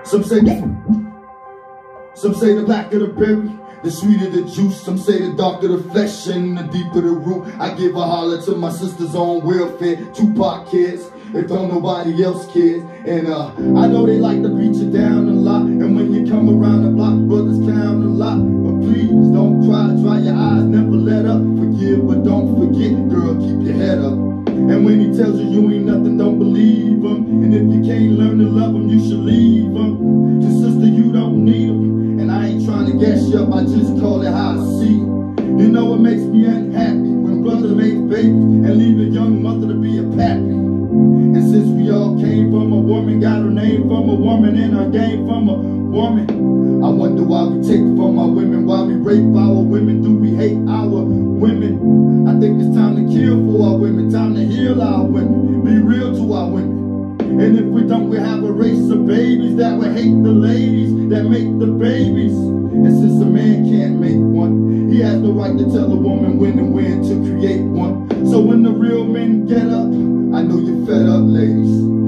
Some say the blacker the berry, the sweeter the juice. Some say the darker the flesh and the deeper the root. I give a holler to my sisters on welfare, Tupac kids, if don't nobody else cares. And I know they like to beat you down a lot, and when you come around the block, brothers clown a lot. But please don't cry, dry your eyes, never let up. Forgive but don't forget, girl, keep your head up. And when he tells you you ain't nothing, don't believe him. And if you can't learn to love him, you should leave him. The sister, you don't need him. And I ain't trying to gas you up, I just call it how I see it. You know what makes me unhappy? When brother makes babies and leave a young mother to be a pappy. And since we all came from a woman, got her name from a woman, and our game from a woman, I wonder why we take from our women, why we rape our women, do we hate our women? I think it's time to kill for our women, time to heal our women, be real to our women. And if we don't, we have a race of babies that will hate the ladies that make the babies. And since a man can't make one, he has the right to tell a woman when and when to create one. So when the real men get up, I know you're fed up, ladies.